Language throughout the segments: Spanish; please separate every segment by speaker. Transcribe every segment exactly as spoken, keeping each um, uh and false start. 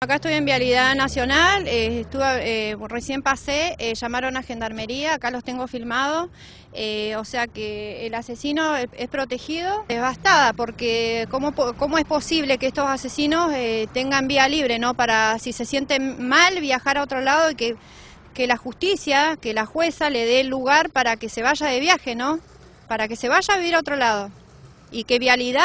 Speaker 1: Acá estoy en Vialidad Nacional, eh, estuve, eh, recién pasé, eh, llamaron a Gendarmería, acá los tengo filmados, eh, o sea que el asesino es, es protegido. Devastada, porque ¿cómo, cómo es posible que estos asesinos eh, tengan vía libre, ¿no? Para, si se sienten mal, viajar a otro lado y que, que la justicia, que la jueza le dé el lugar para que se vaya de viaje, ¿no? Para que se vaya a vivir a otro lado y que Vialidad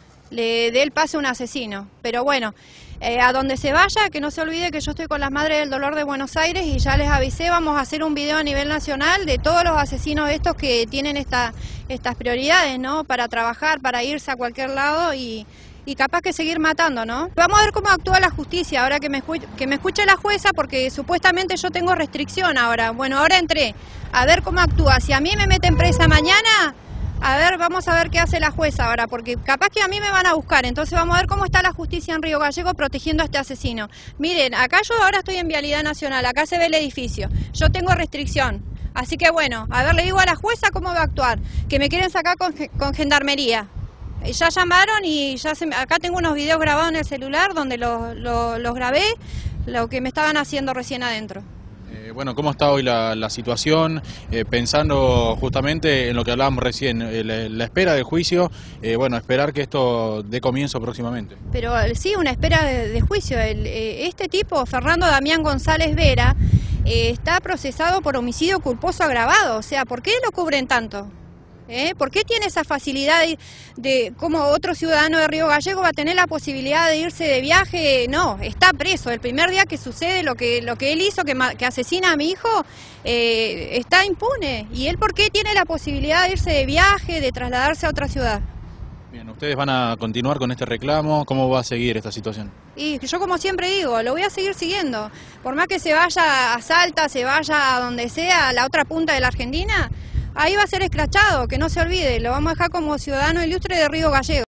Speaker 1: le dé el pase a un asesino. Pero bueno, eh, a donde se vaya, que no se olvide que yo estoy con las Madres del Dolor de Buenos Aires y ya les avisé, vamos a hacer un video a nivel nacional de todos los asesinos estos que tienen esta, estas prioridades, ¿no? Para trabajar, para irse a cualquier lado y, y capaz que seguir matando, ¿no? Vamos a ver cómo actúa la justicia ahora que me, escuche, que me escuche la jueza, porque supuestamente yo tengo restricción ahora. Bueno, ahora entré a ver cómo actúa. Si a mí me meten presa mañana, a ver, vamos a ver qué hace la jueza ahora, porque capaz que a mí me van a buscar, entonces vamos a ver cómo está la justicia en Río Gallegos protegiendo a este asesino. Miren, acá yo ahora estoy en Vialidad Nacional, acá se ve el edificio, yo tengo restricción, así que bueno, a ver, le digo a la jueza cómo va a actuar, que me quieren sacar con, con Gendarmería. Ya llamaron y ya se, acá tengo unos videos grabados en el celular donde los, los, los grabé, lo que me estaban haciendo recién adentro.
Speaker 2: Eh, bueno, ¿cómo está hoy la, la situación? Eh, pensando justamente en lo que hablábamos recién, eh, la, la espera del juicio, eh, bueno, esperar que esto dé comienzo próximamente.
Speaker 1: Pero sí, una espera de, de juicio. El, eh, este tipo, Fernando Damián González Vera, eh, está procesado por homicidio culposo agravado. O sea, ¿por qué lo cubren tanto? ¿Eh? ¿Por qué tiene esa facilidad de, de como otro ciudadano de Río Gallegos va a tener la posibilidad de irse de viaje? No, está preso. El primer día que sucede lo que, lo que él hizo, que, que asesina a mi hijo, eh, está impune. ¿Y él por qué tiene la posibilidad de irse de viaje, de trasladarse a otra ciudad?
Speaker 2: Bien, ¿ustedes van a continuar con este reclamo? ¿Cómo va a seguir esta situación?
Speaker 1: Y yo, como siempre digo, lo voy a seguir siguiendo. Por más que se vaya a Salta, se vaya a donde sea, a la otra punta de la Argentina, ahí va a ser escrachado, que no se olvide, lo vamos a dejar como ciudadano ilustre de Río Gallegos.